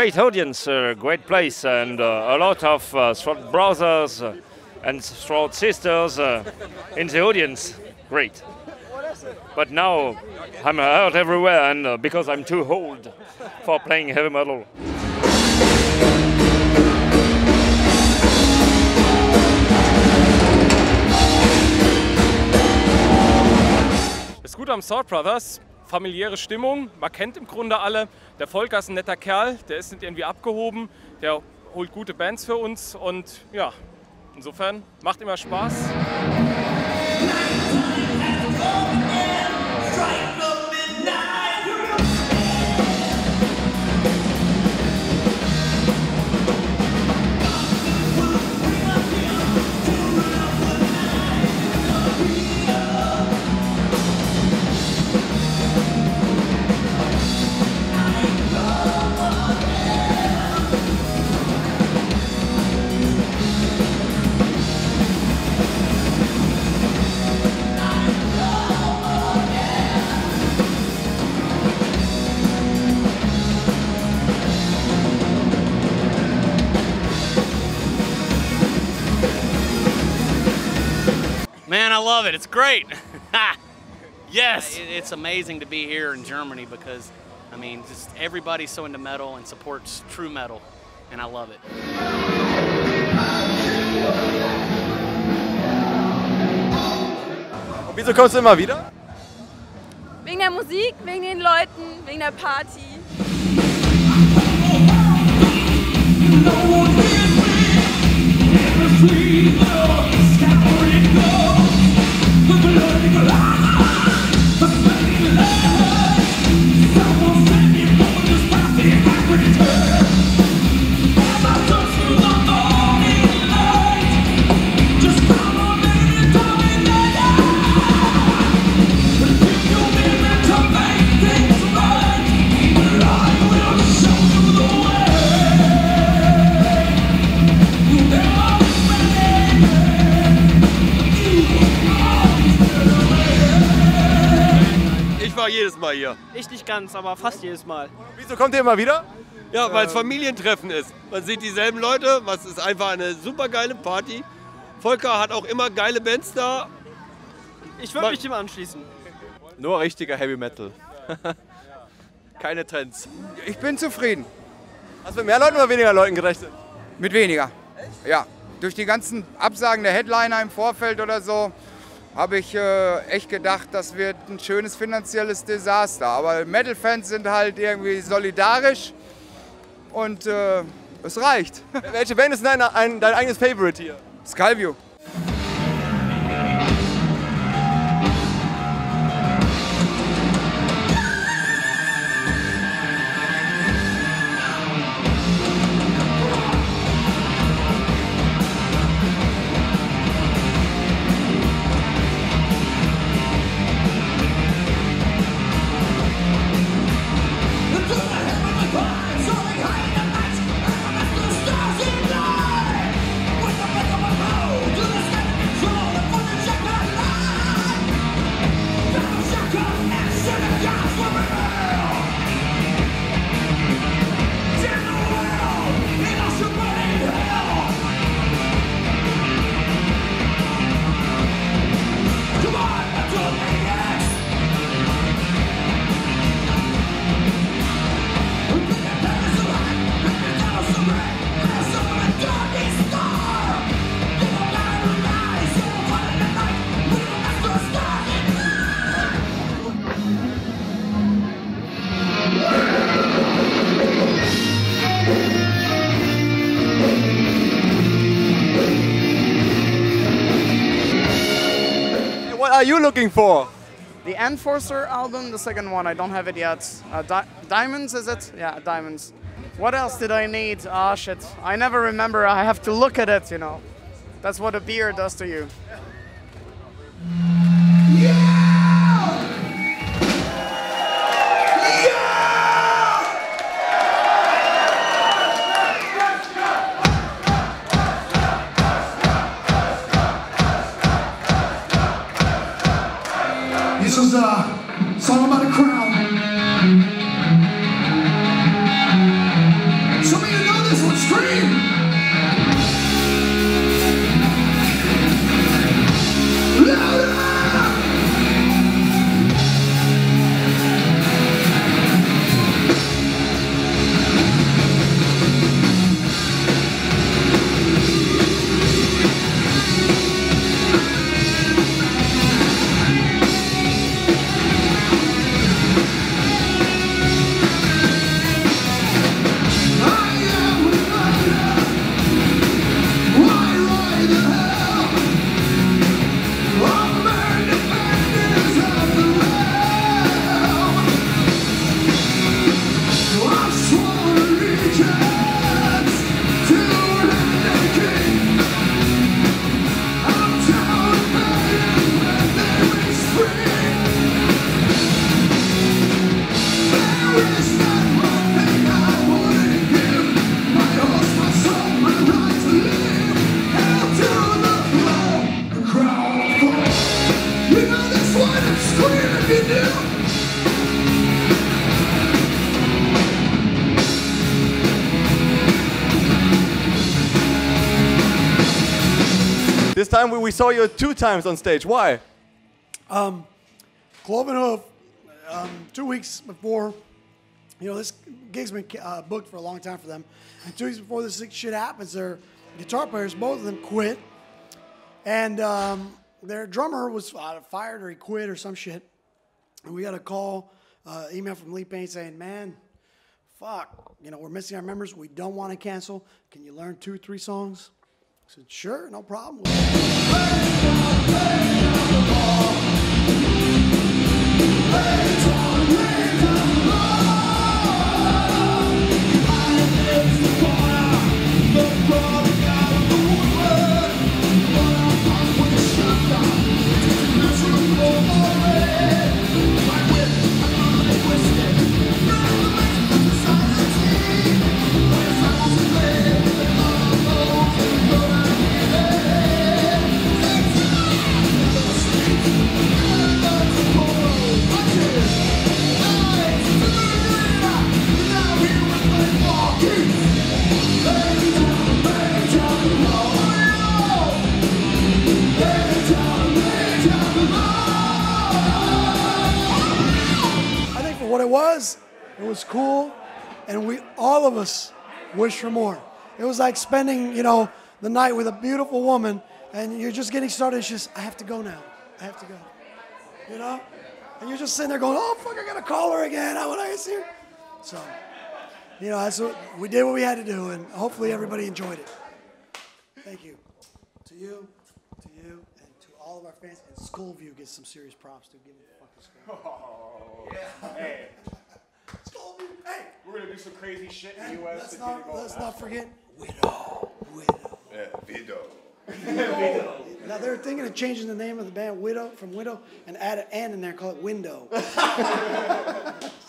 great audience, great place, and a lot of Stroud brothers and Stroud sisters in the audience. Great. But now I'm hurt everywhere, and because I'm too old for playing heavy metal. Das Gute am Stroud Brothers, familiäre Stimmung, man kennt im Grunde alle. Der Volker ist ein netter Kerl, der ist nicht irgendwie abgehoben, der holt gute Bands für uns und ja, insofern macht immer Spaß. Man, I love it. It's great. Yes. It's amazing to be here in Germany because, I mean, just everybody's so into metal and supports true metal, and I love it. Und wieso kommst du immer wieder? Wegen der Musik, wegen den Leuten, wegen der Party. Ich war jedes Mal hier. Ich nicht ganz, aber fast jedes Mal. Wieso kommt ihr immer wieder? Ja, weil es Familientreffen ist. Man sieht dieselben Leute, es ist einfach eine super geile Party. Volker hat auch immer geile Bands da. Ich würde mich dem anschließen. Nur richtiger Heavy Metal. Keine Trends. Ich bin zufrieden. Hast du mit mehr Leuten oder weniger Leuten gerechnet? Mit weniger. Ja, durch die ganzen Absagen der Headliner im Vorfeld oder so habe ich echt gedacht, das wird ein schönes finanzielles Desaster. Aber Metal-Fans sind halt irgendwie solidarisch und es reicht. Welche Band ist dein eigenes Favorite hier? Skullview. What are you looking for? The Enforcer album, the second one, I don't have it yet. Diamonds, is it? Yeah, Diamonds. What else did I need? Ah, shit. I never remember. I have to look at it, you know. That's what a beer does to you. This is a song about a crown. This time we saw you 2 times on stage. Why? Cloven Hoof, 2 weeks before, you know, this gig's been booked for a long time for them. And 2 weeks before this shit happens, their guitar players, both of them quit. And their drummer was fired or he quit or some shit. And we got a call, email from Lee Payne saying, man, fuck, you know, we're missing our members. We don't want to cancel. Can you learn 2 or 3 songs? I said, sure, no problem. It was cool, and all of us wished for more. It was like spending, you know, the night with a beautiful woman, and you're just getting started. It's just, I have to go now. I have to go. You know? And you're just sitting there going, oh, fuck, I got to call her again. I want to see her. So, you know, that's what we did what we had to do, and hopefully everybody enjoyed it. Thank you. To you, and to all of our fans. And Schoolview gets some serious props to give me the fucking Schoolview. Oh, yeah. Hey. Hey, we're gonna do some crazy shit in the U.S. Let's not forget Widow. Yeah, Widow. Now they're thinking of changing the name of the band Widow from Widow and add an N in there, call it Window.